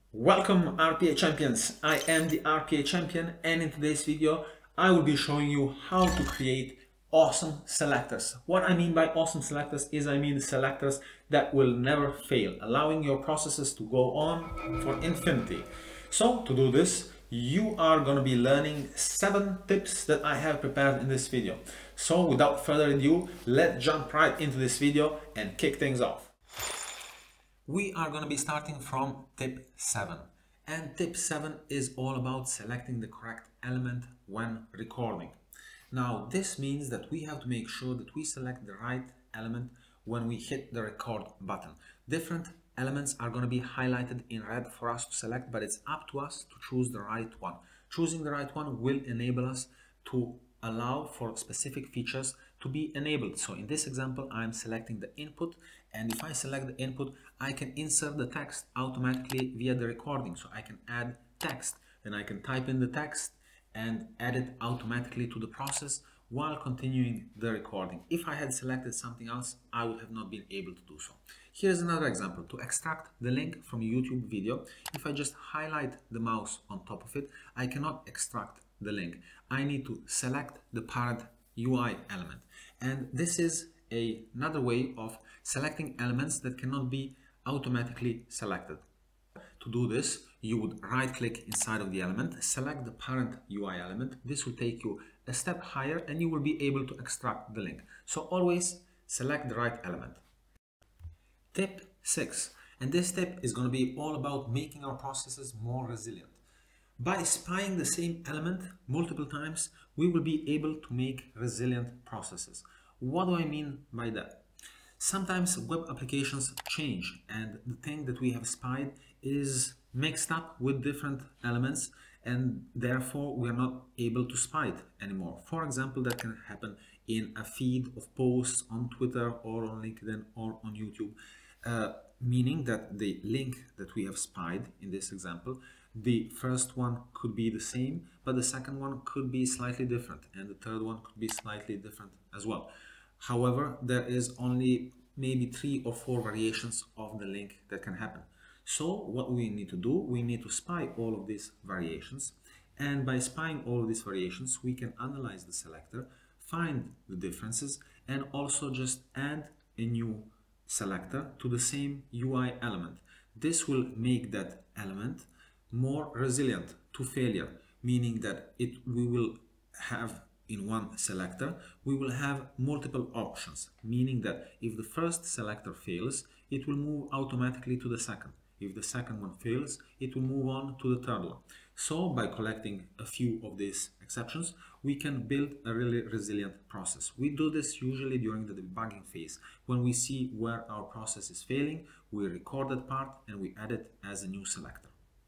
Welcome RPA champions, I am the RPA champion, and in today's video I will be showing you how to create awesome selectors. What I mean by awesome selectors is I mean selectors that will never fail, allowing your processes to go on for infinity. So to do this, you are going to be learning 7 tips that I have prepared in this video. So without further ado, let's jump right into this video and kick things off. We are going to be starting from tip 7, and tip 7 is all about selecting the correct element when recording. Now this means that we have to make sure that we select the right element when we hit the record button. Different elements are going to be highlighted in red for us to select, but it's up to us to choose the right one. Choosing the right one will enable us to allow for specific features to be enabled. So in this example, I'm selecting the input, and if I select the input, I can insert the text automatically via the recording. So I can add text, then I can type in the text and add it automatically to the process while continuing the recording. If I had selected something else, I would have not been able to do so. Here's another example. To extract the link from a YouTube video, if I just highlight the mouse on top of it, I cannot extract the link. I need to select the parent UI element, and this is another way of selecting elements that cannot be automatically selected. To do this, you would right click inside of the element, select the parent UI element. This will take you a step higher and you will be able to extract the link. So always select the right element. Tip 6, and this tip is going to be all about making our processes more resilient. By spying the same element multiple times, we will be able to make resilient processes. What do I mean by that? Sometimes web applications change and the thing that we have spied is mixed up with different elements, and therefore we are not able to spy it anymore. For example, that can happen in a feed of posts on Twitter or on LinkedIn or on YouTube, meaning that the link that we have spied in this example, the first one could be the same, but the second one could be slightly different, and the third one could be slightly different as well. However, there is only maybe 3 or 4 variations of the link that can happen. So what we need to do, we need to spy all of these variations, and by spying all of these variations, we can analyze the selector, find the differences, and also just add a new selector to the same UI element. This will make that element more resilient to failure, meaning that we will have in one selector, we will have multiple options, meaning that if the first selector fails, it will move automatically to the second. If the second one fails, it will move on to the third one. So by collecting a few of these exceptions, we can build a really resilient process. We do this usually during the debugging phase. When we see where our process is failing, we record that part and we add it as a new selector.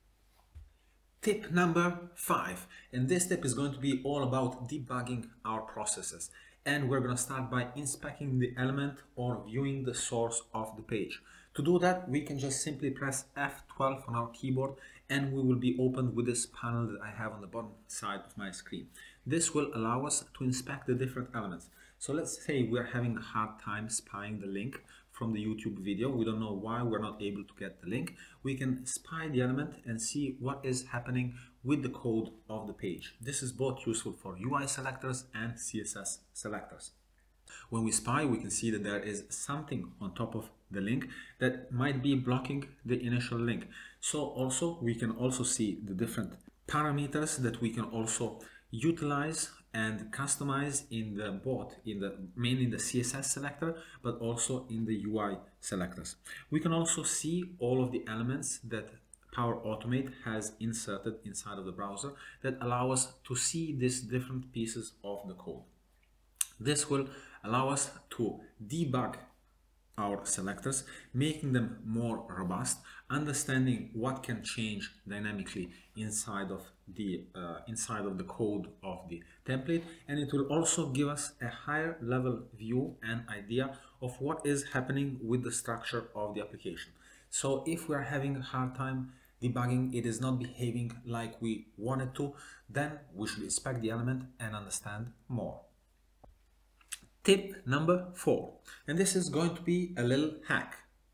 Tip number 5, and this tip is going to be all about debugging our processes, and we're going to start by inspecting the element or viewing the source of the page. To do that, we can just simply press F12 on our keyboard and we will be opened with this panel that I have on the bottom side of my screen. This will allow us to inspect the different elements. So let's say we're having a hard time spying the link from the YouTube video. We don't know why we're not able to get the link. We can spy the element and see what is happening with the code of the page. This is both useful for UI selectors and CSS selectors. When we spy, we can see that there is something on top of the link that might be blocking the initial link. So also we can also see the different parameters that we can also utilize and customize in the mainly in the CSS selector, but also in the UI selectors. We can also see all of the elements that Power Automate has inserted inside of the browser that allow us to see these different pieces of the code. This will allow us to debug our selectors, making them more robust, understanding what can change dynamically inside of the code of the template, and it will also give us a higher level view and idea of what is happening with the structure of the application. So if we are having a hard time debugging, it is not behaving like we want it to, then we should inspect the element and understand more. Tip number 4, and this is going to be a little hack.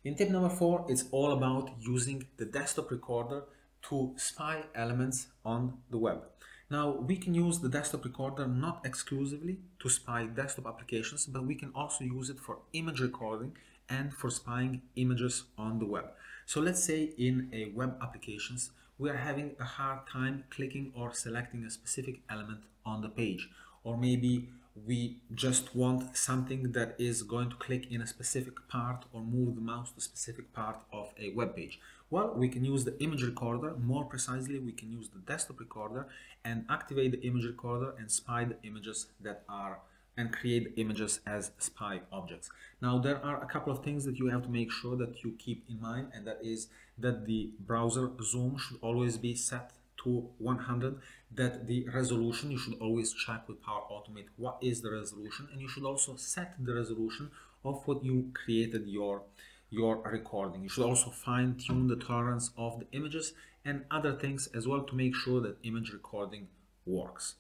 In tip number 4, it's all about using the desktop recorder to spy elements on the web. Now, we can use the desktop recorder not exclusively to spy desktop applications, but we can also use it for image recording and for spying images on the web. So let's say in a web applications, we are having a hard time clicking or selecting a specific element on the page, or maybe we just want something that is going to click in a specific part or move the mouse to a specific part of a web page. Well, we can use the image recorder. More precisely, we can use the desktop recorder and activate the image recorder and spy the images that are and create images as spy objects. Now, there are a couple of things that you have to make sure that you keep in mind, and that is that the browser zoom should always be set to 100, that the resolution, you should always check with Power Automate what is the resolution, and you should also set the resolution of what you created your recording. You should also fine-tune the tolerance of the images and other things as well to make sure that image recording works.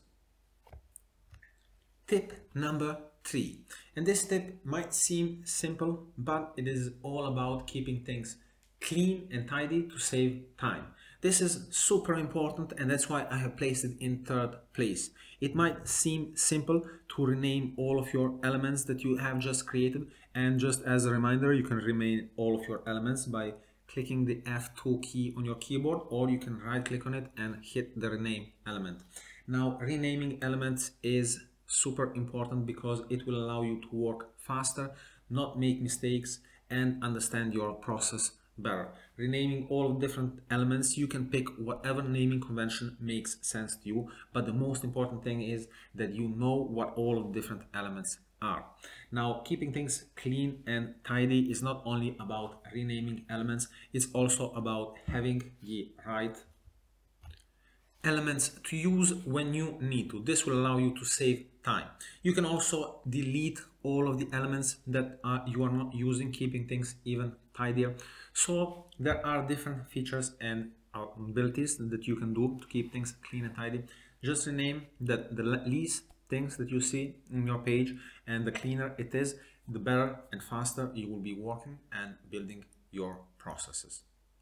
Tip number 3, and this tip might seem simple, but it is all about keeping things clean and tidy to save time. This is super important, and that's why I have placed it in 3rd place. It might seem simple to rename all of your elements that you have just created, and just as a reminder, you can rename all of your elements by clicking the F2 key on your keyboard, or you can right click on it and hit the rename element. Now, renaming elements is super important because it will allow you to work faster, not make mistakes, and understand your process better. Renaming all different elements, you can pick whatever naming convention makes sense to you, but the most important thing is that you know what all of the different elements are. Now, keeping things clean and tidy is not only about renaming elements, it's also about having the right elements to use when you need to. This will allow you to save time. You can also delete all of the elements that you are not using, keeping things even tidier. So there are different features and abilities that you can do to keep things clean and tidy. Just rename the least things that you see in your page, and the cleaner it is, the better and faster you will be working and building your processes.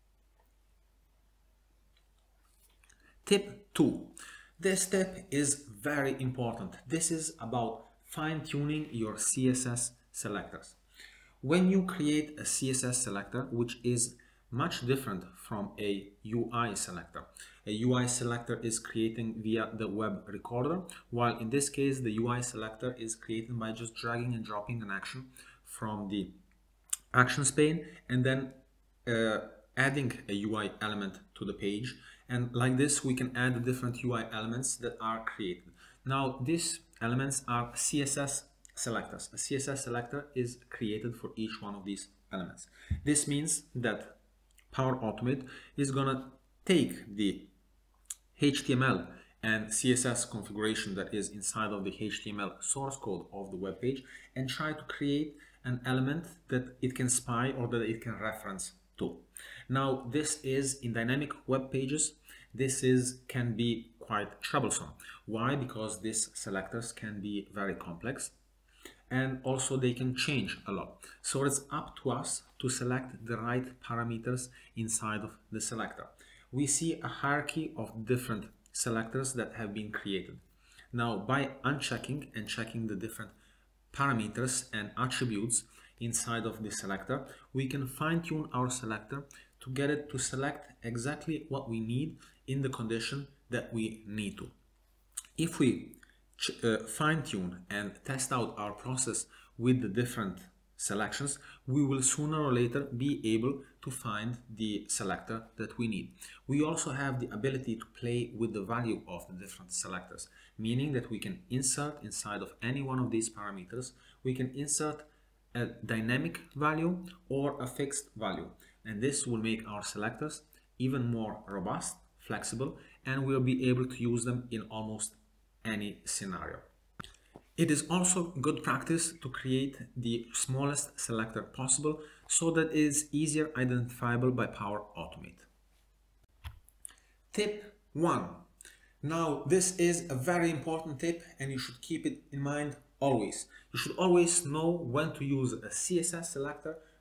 Tip 2. This tip is very important. This is about fine-tuning your CSS selectors. When you create a CSS selector, which is much different from a UI selector. A UI selector is creating via the web recorder, while in this case the UI selector is created by just dragging and dropping an action from the actions pane and then adding a UI element to the page. And like this, we can add the different UI elements that are created. Now, these elements are CSS selectors. A CSS selector is created for each one of these elements. This means that Power Automate is gonna take the HTML and CSS configuration that is inside of the HTML source code of the web page and try to create an element that it can spy or that it can reference to. Now, this is in dynamic web pages. This can be quite troublesome. Why? Because these selectors can be very complex and also they can change a lot. So it's up to us to select the right parameters inside of the selector. We see a hierarchy of different selectors that have been created. Now, by unchecking and checking the different parameters and attributes inside of the selector, we can fine-tune our selector to get it to select exactly what we need in the condition that we need to. If we fine-tune and test out our process with the different selections, we will sooner or later be able to find the selector that we need. We also have the ability to play with the value of the different selectors, meaning that we can insert inside of any one of these parameters, we can insert a dynamic value or a fixed value. And this will make our selectors even more robust, flexible, and we'll be able to use them in almost any scenario. It is also good practice to create the smallest selector possible so that it is easier identifiable by Power Automate. Tip 1. Now, this is a very important tip and you should keep it in mind always. You should always know when to use a CSS selector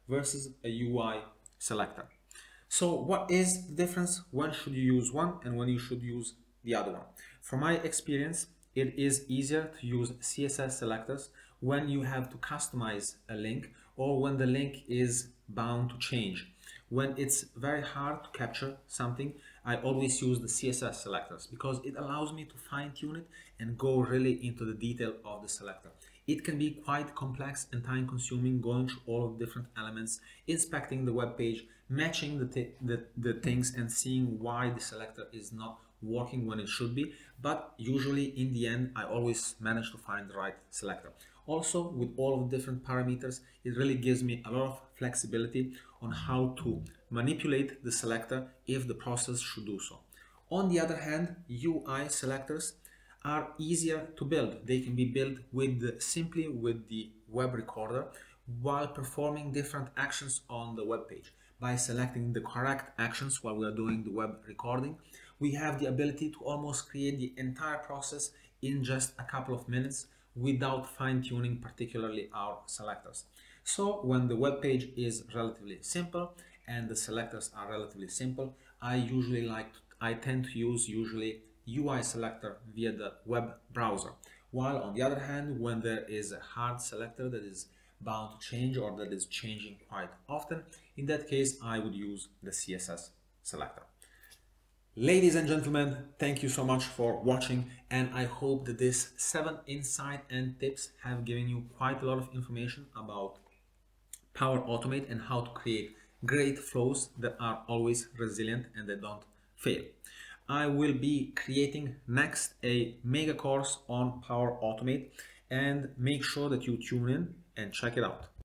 versus a UI selector. So what is the difference? When should you use one and when you should use the other one? From my experience, it is easier to use CSS selectors when you have to customize a link or when the link is bound to change. When it's very hard to capture something, I always use the CSS selectors because it allows me to fine-tune it and go really into the detail of the selector. It can be quite complex and time-consuming, going through all of the different elements, inspecting the web page, matching the things and seeing why the selector is not working when it should be. But usually in the end, I always manage to find the right selector. Also, with all of the different parameters, it really gives me a lot of flexibility on how to manipulate the selector if the process should do so. On the other hand, UI selectors are easier to build. They can be built simply with the web recorder while performing different actions on the web page. By selecting the correct actions while we are doing the web recording, we have the ability to almost create the entire process in just a couple of minutes without fine-tuning particularly our selectors. So when the web page is relatively simple and the selectors are relatively simple, I tend to use usually UI selector via the web browser. While on the other hand, when there is a hard selector that is bound to change or that is changing quite often, in that case I would use the CSS selector. Ladies and gentlemen, thank you so much for watching, and I hope that this 7 insights and tips have given you quite a lot of information about Power Automate and how to create great flows that are always resilient and that don't fail. I will be creating next a mega course on Power Automate, and make sure that you tune in and check it out.